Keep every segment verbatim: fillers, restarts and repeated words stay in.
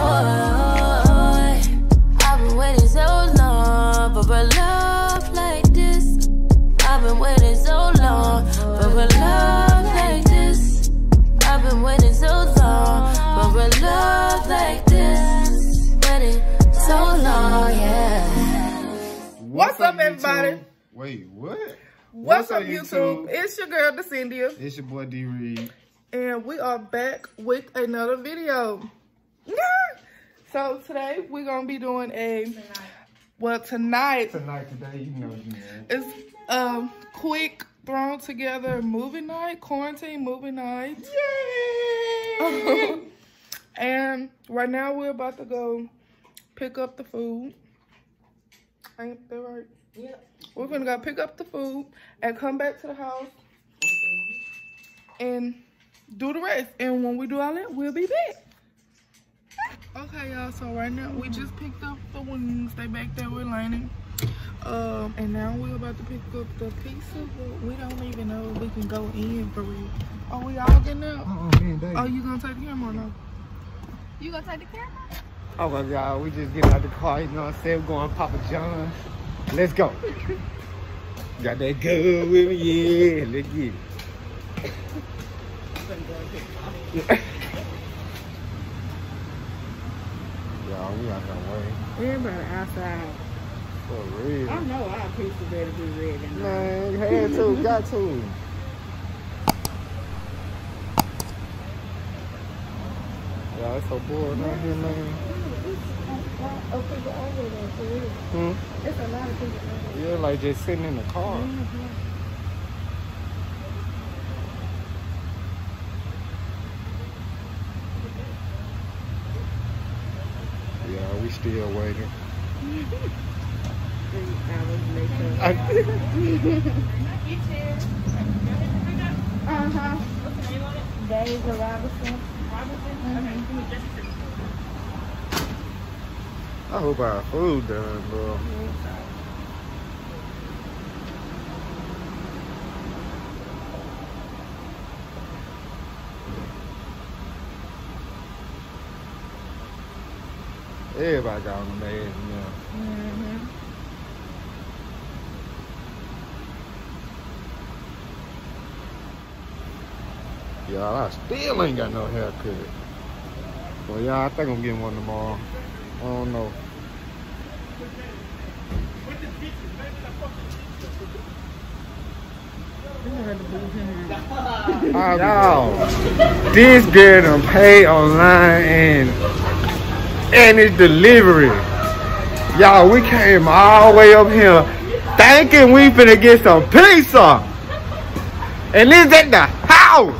I've been waiting so long for a love like this. I've been waiting so long for a love like this. I've been waiting so long for a love like this. Waiting so long, yeah. What's, What's up, everybody? YouTube? Wait, what? What's, What's up, YouTube? YouTube? It's your girl, Decendia. It's your boy, D Reed. And we are back with another video. Yeah. So today we're gonna be doing a tonight. well tonight. Tonight, today, you know you know. It's um quick thrown together movie night, quarantine movie night. Yay! And right now we're about to go pick up the food. Ain't that right? Yep. We're gonna go pick up the food and come back to the house and do the rest. And when we do all that, we'll be back. Okay, y'all, so right now we just picked up the wings. They back there with Laney. Um, and now we're about to pick up the pizza, but we don't even know if we can go in for real. Are we all getting out? Uh-uh, man, oh, you gonna take the camera or no? You gonna take the camera? Oh my God, we just getting out the car, you know what I'm saying? We're going Papa John's. Let's go. Got that good with me, yeah, let's get it. Y'all, we out that way. Everybody outside. For real. I know our pizza better be ready than man, had to, got to. Y'all, it's so boring out here, man. Oh, people over there, for real. Hmm? It's a lot of people over there. Yeah, like just sitting in the car. Mm-hmm. Yeah, we still waiting. Three hours later. Uh-huh. Days of Robinson. Robinson? Mm-hmm. I hope our food done, bro. Everybody got on the mask now. Mm-hmm. Y'all, I still ain't got no haircut. Well, y'all, I think I'm getting one tomorrow. I don't know. Y'all, this girl done pay online and and it's delivery. Y'all, we came all the way up here thinking we finna get some pizza. And it's at the house.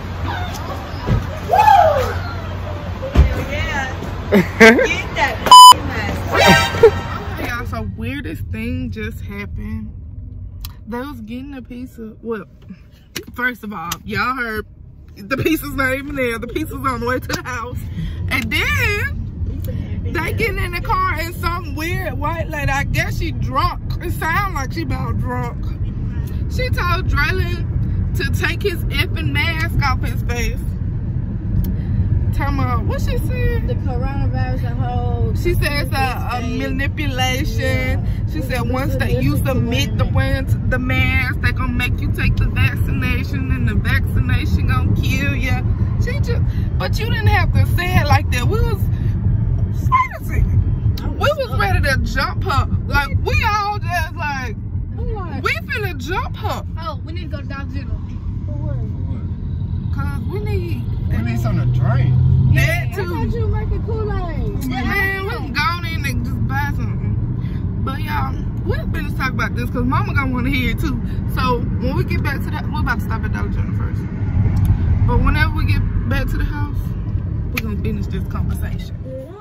Y'all, so weirdest thing just happened. They was getting a pizza. Well, first of all, y'all heard the pizza's not even there. The pizza's on the way to the house. And then they getting in the car and some weird white lady, I guess she drunk. It sounds like she about drunk. She told Draylon to take his effing mask off his face. Talking about, what she said? The coronavirus, the whole... She said it's a, a manipulation. Yeah. She said once that you submit the wearing the mask, they gonna make you take the vaccination, and the vaccination gonna kill you. She just, but you didn't have to say it like that. We was, seriously, we was ready to jump her. Like, we all just like, we finna jump her. Oh, we need to go to Dollar General. For what? Cause we need... We need something to drink. That too. I thought you were making Kool-Aid. Man, we can go in and just buy something. But y'all, we're gonna talk about this because Mama gonna want to hear it too. So when we get back to that, we're about to stop at Dollar General first. But whenever we get back to the house, we're gonna finish this conversation.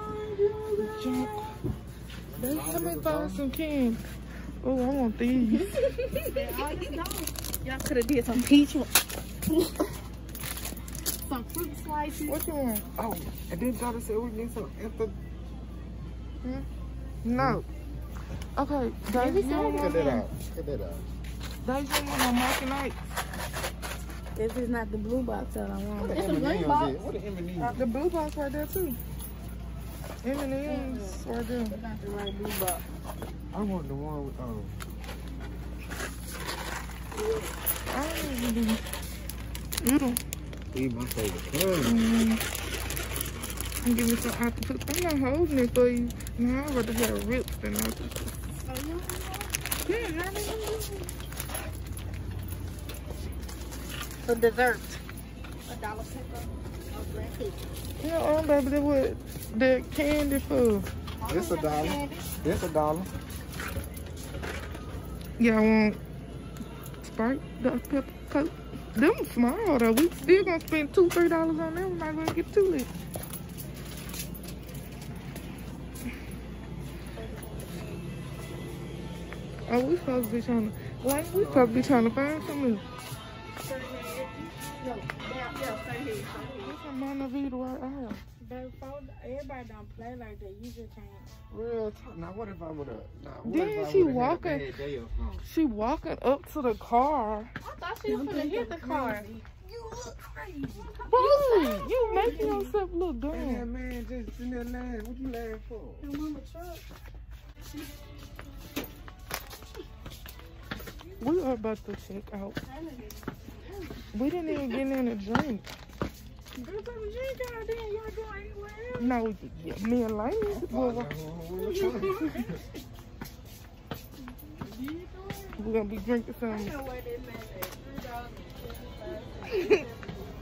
Let me buy some candy. Oh, I want these. Y'all could have did some peach ones. Some fruit slices. What you want? Oh, and then Donna said we need some after. Hmm? No. Okay, Dave, you don't Cut want that them. out. Cut that out. Dave, you don't want no Market Night. If it's not the blue box that I want. What the It's a M and green M's box. is? What the M and M's? Uh, the blue box right there too. M and M's right there. I want the one with um. I don't even do. You don't. These my favorite color. Mm. Give me some octopus. I'm not holding it for you. No, I'd rather have rips than octopus. Yeah, I don't know. For dessert. A dollar pepper. A black cookie. Yeah, oh, baby, that's what the candy for. It's a dollar. It's a dollar. Y'all want Sprite, Dr Pepper, Coke? Them small though. We still gonna spend two, three dollars on them. We're not gonna get two lit. Oh, we supposed to be trying to, like, we supposed to be trying to find something. No, yeah, yeah, stay here. What's a Monavita right out? But everybody don't play like that. You just can't. Real talk. Now what if I would have? Nah, what Then if I she would've had a walking- bad day or something? She walking up to the car. I thought she was gonna hit the car. You look crazy. Bro, you making yourself look dumb. Man, man, just in there laughing. What you laughing for? Your mama truck. We are about to check out. We didn't even get in a drink. Girl, baby, you ain't got then. You ain't going anywhere. No, yeah, me and Lane. Well, we're gonna be drinking some. I know where this man is. Three dollars and seventy-five cents.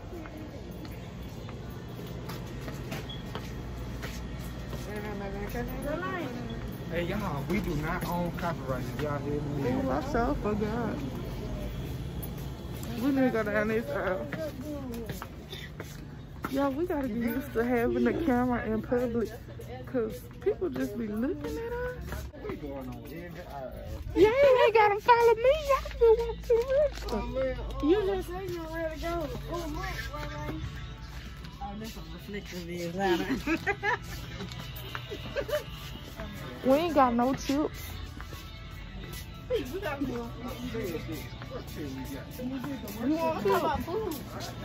Hey y'all, we do not own copyright. Y'all hear me? Oh, I so forgot. We need to go down this aisle. Y'all, we gotta get used to having the camera in public, cause people just be looking at us. We going on in the aisle. Yeah, they gotta follow me. Y'all still want to register. You just said you were ready to go. Oh, look, right, right. Oh, this one reflective is louder. We ain't got no chips. We got more. What chill we got? You want What chips? about food?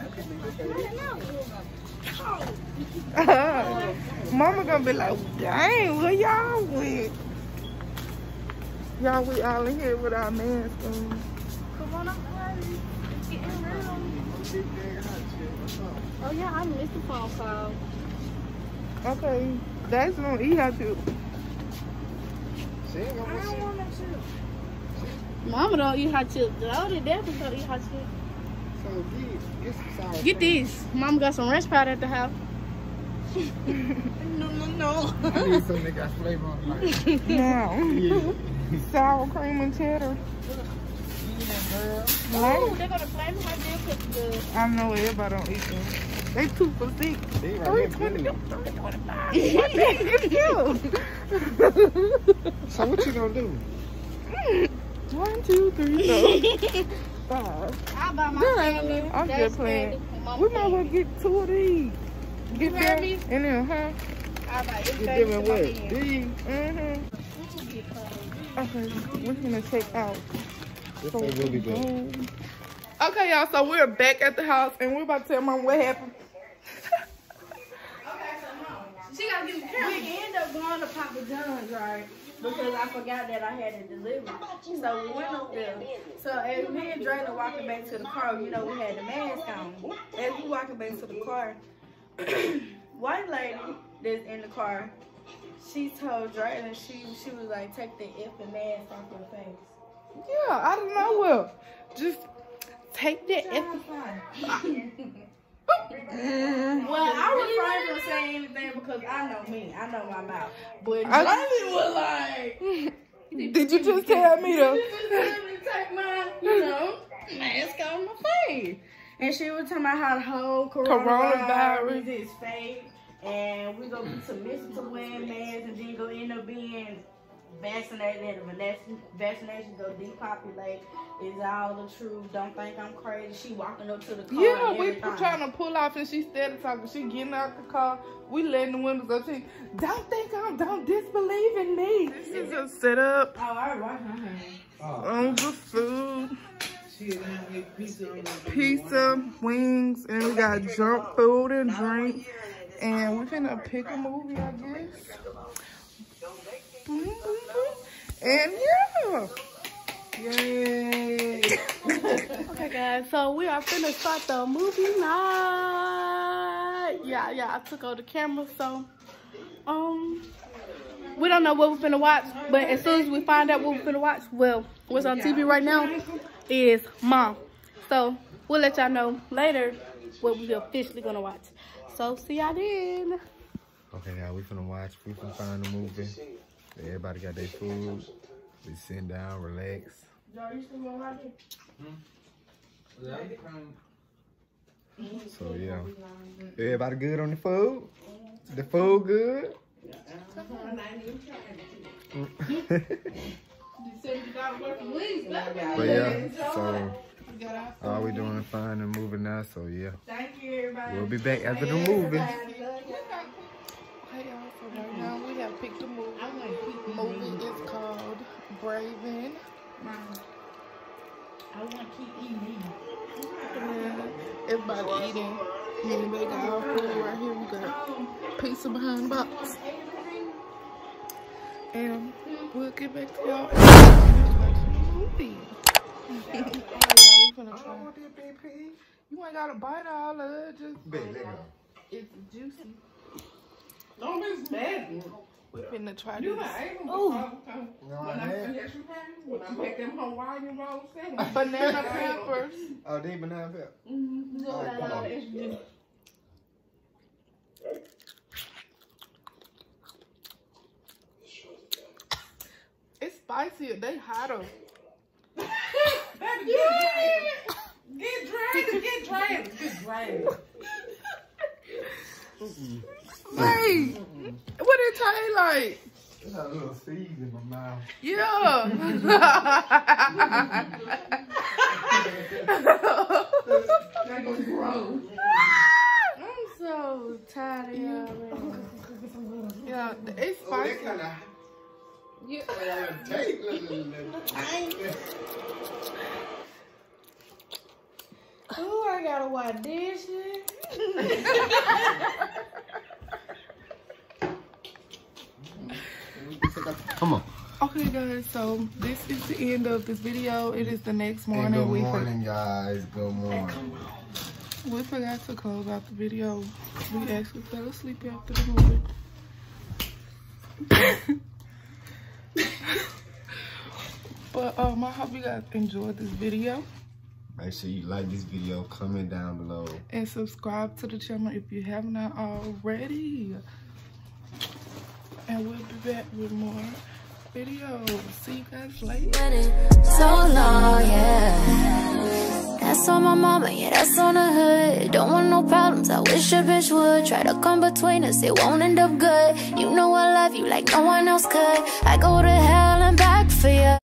Mama gonna be like, dang, where y'all went? Y'all, we all in here with our masks on. Come on up, buddy. It's getting real. Oh, yeah, I missed the phone call. Okay, that's gonna eat out too. She ain't I gonna don't see. want no chips. Mama don't eat hot chips. The other definitely don't eat hot chips. So get, get some sour Get cream. this. Mama got some ranch powder at the house. No, no, no. I need something that got flavor on it. Now, Yeah. sour cream and cheddar. Yeah, Oh, they're gonna flame my dick with the. I know everybody don't eat them. They two for six. girl. They right Three here twenty. good. Three twenty-five. What the heck is you? So what you gonna do? One, two, three, four, five. I buy my Girl, candy. I'm That's just playing. candy, and Mama We might as well candy. get two of these. Get You them heard me? and then, huh? I buy You everything doing to my what? hand. These? Mm-hmm. Okay, we're gonna check out. This ain't really good. Okay, y'all, so we're back at the house and we're about to tell Mom what happened. She gotta give me We ended up going to Papa John's, right? Because I forgot that I had it delivered. So we went up there. So as me and Drayna walking back to the car, you know, we had the mask on. As we walking back to the car, white lady that's in the car, she told Drayna, she she was like, take the effing mask off your face. Yeah, I don't know. Well, just take that effing Well, I refrain from saying anything because I know me. I know my mouth. But I- Drayna was like, Did you just tell me to? take my, you know, mask on my face. And she was talking about how the whole coronavirus, Coronavirus. is fake. And we're going to be submissive to wearing masks and then going to end up being vaccinated. And the vaccination, vaccination go depopulate. Is all the truth. Don't think I'm crazy. She walking up to the car. Yeah, and we everything. trying to pull off and she started talking. She getting out the car. We letting the windows up. She, don't think I'm, don't disbelieve in me. This is a setup Oh, I washed my hands. on the food. Pizza, wings, and we got junk food and drink. And we're gonna pick a movie, I guess. And yeah. Yay. Okay, guys, so we are finna start the movie night. Yeah, yeah, I took out the camera, so um, we don't know what we're finna watch, but as soon as we find out what we're finna watch, well, what's on T V right now is Mom. So we'll let y'all know later what we're officially gonna watch. So see y'all then. Okay, now we finna watch. We finna find the movie. Everybody got their food. We sitting down, relax. So yeah, everybody good on the food? The food good? But yeah, so all we doing is finding the movie now. So yeah, Thank you, everybody. we'll be back after the movie. Hey y'all, so right now we have picked a movie. The movie is called Braven. I want to keep eating. And everybody eating. And they got our food right here. We got pizza behind the box. And we'll get back to y'all and watch the movie. Oh yeah, we finna try. You ain't gotta bite all of it. Just it's juicy. Don't be bad. We finna try You this. might ate them Ooh. before. When I yes, you can. When I make them Hawaiian rolls, Banana peppers. Oh, they banana pepper. Mm-hmm. All right, come on. It's spicier. They hotter. Baby, get drained. Get drained. Get drained. Hey, what it taste like? It got a little seeds in my mouth. Yeah. That goes gross. I'm so tired of y'all. Yeah, it's Oh, that spicy. kind of Yeah. taste. Oh, I gotta wash dishes. Come on. Okay, guys. So this is the end of this video. It is the next And morning. good we morning, guys. Good morning. For, we forgot to close out the video. We actually fell asleep after the movie. But um, I hope you guys enjoyed this video. Make sure you like this video, comment down below. And subscribe to the channel if you have not already. And we'll be back with more videos. See you guys later. So long, yeah. That's on my mama, yeah, that's on the hood. Don't want no problems, I wish a bitch would. Try to come between us, it won't end up good. You know I love you like no one else could. I go to hell and back for you.